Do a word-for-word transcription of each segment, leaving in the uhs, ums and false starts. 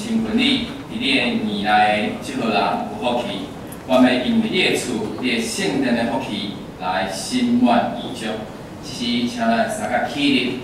真群你，伫你的年内即号人有福气，我要因为你的厝、你的圣殿的福气来心愿意足。此时，请咱三甲起立，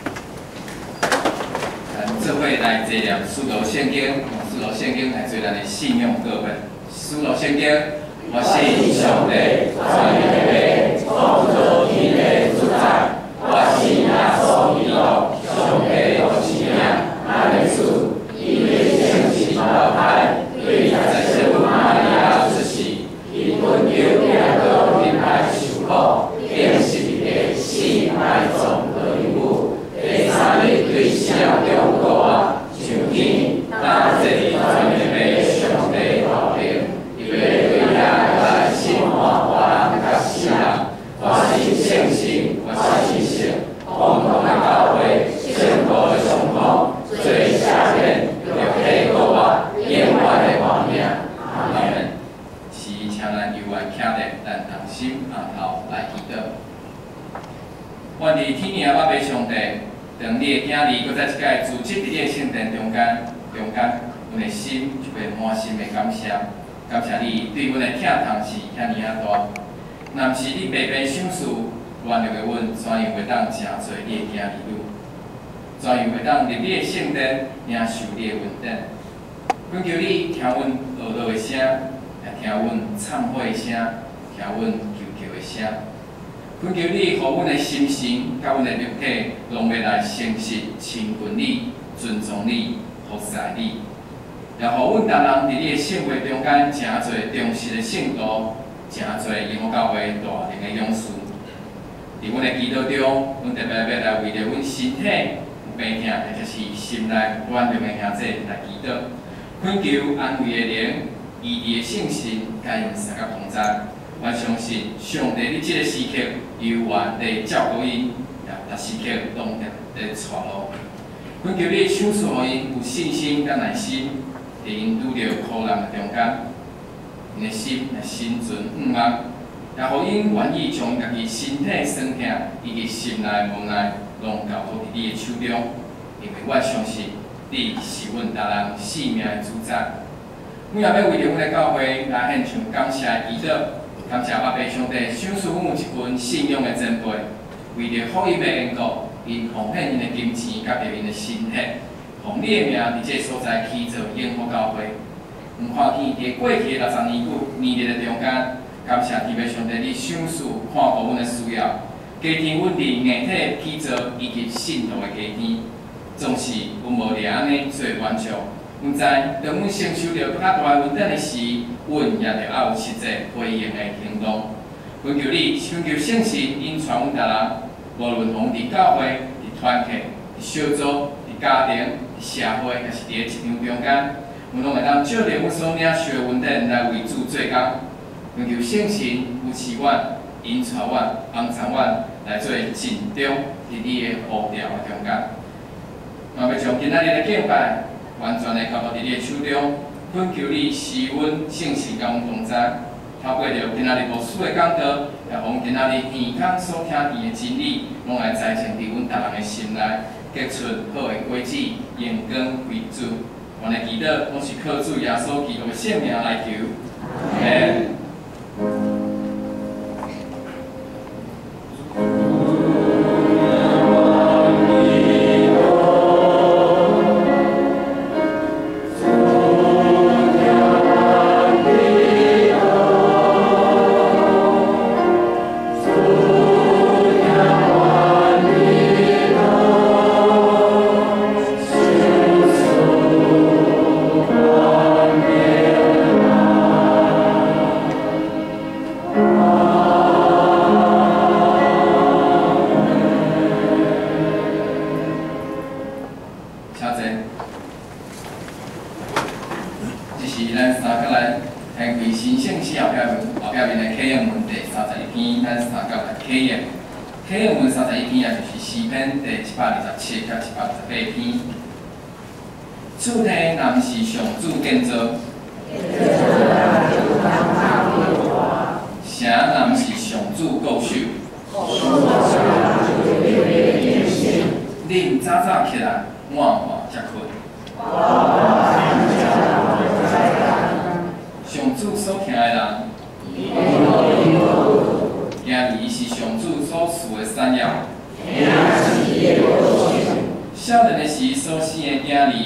咱做伙来坐念使徒圣经，用使徒圣经来做咱的信仰告白。使徒圣经，我信上帝，创立的创造天地主宰。我信耶稣基督，上帝独生名，咱的主，因为圣神投胎，对在圣母玛利亚出世，因本求病道临来受苦，并是伫死埋葬落阴府，第三日对死人中国啊，上天，那这里传的被上帝保佑，因为对遐来心活活人甲死人，我信圣神，我信神。共同的教会，圣徒的相通，最下面有黑国啊，永远的画面。阿门。是，请咱犹原徛咧，咱同心昂头来祈祷。愿伫天命我爸上帝，当你的囝儿搁再一届组织伫你的圣殿中间，中间，阮的心就会满心的感谢，感谢你对阮的疼痛是遐尼啊大。若毋是你白白赏赐。原谅的阮，怎样会当真做你的囝儿女？怎样会当入你的圣殿，领受你的恩典？恳求你听阮懊恼的声，也听阮忏悔的声，听阮求求的声。恳求你，互阮的心神甲阮的肉体，拢要来诚实亲近你、尊重你、服侍你，也互阮逐人伫你的圣会中间，诚侪忠实的圣徒，诚侪永福教会大能的勇士。伫阮的祈祷中，阮特别要来为着阮身体有病痛，或者是心内软弱的兄弟来祈祷，恳求安慰的灵、医治的圣神，甲因三甲同在。我相信上帝，你即个时刻犹原在照顾因，也逐时刻拢在带路。恳求你赏赐互因有信心甲耐心，伫因拄着苦难的中间，因的心也心存五望。也互因愿意将家己身体酸痛以及心内无奈，拢交托伫你的手中，因为我相信你是阮逐人性命的主宰。阮也要为着阮的教会来献上感谢的祈祷，感谢我爸上帝赏赐阮有一份信仰的珍贵，为着福音的缘故，因奉献因的金钱甲着因的身体，奉你的名伫这所在起造永福教会。毋看见伫过去六十年久年日的中间。感谢天父上帝，你赏赐看顾阮的需要，加添阮伫硬体体造以及信徒的加添。总是阮无掠安尼做完成，阮知当阮承受着较大问题的时，阮也着要有实际回应的行动。恳求你，恳求圣神引传阮逐人，无论从伫教会、伫团体、伫小组、伫家庭、伫社会，也是伫咧职场中间，阮拢会当照着阮所领受的问题来为主做工。恳求圣神扶持阮、引带阮、帮助阮来做尽忠伫你的步调的中间。我要将今仔日的敬拜完全的交到伫你的手中，恳求你使阮圣神甲阮同在，透过着今仔日无私的讲道，也互今仔日耳孔所听见的真理，拢来栽种伫阮逐人的心内，结出好的果子，荣光归主。我的祈祷拢是靠主耶稣基督的圣名来求。阿门。主题若毋是上主建造，城若毋是上主固守，恁早早起来，晚晚才困。 囝儿，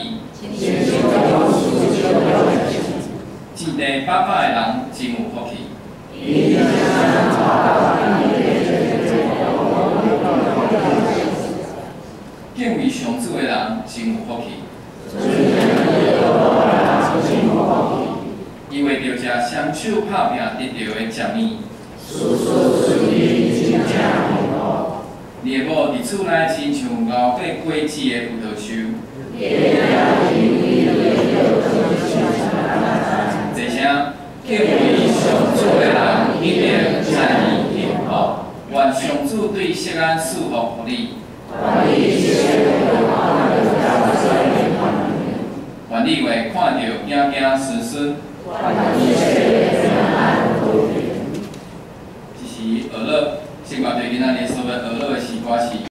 钱地百百的人真有福气。敬畏上主的人真有福气。因为着食双手拍拼得到的食物。你的某伫厝内亲像熬过果子的葡萄树。这声敬畏上主的人一定赞伊幸福。愿上主对惜安赐福互你。愿你会看到囝囝孙孙。这是俄勒，先把对囡仔日所有俄勒的诗歌是。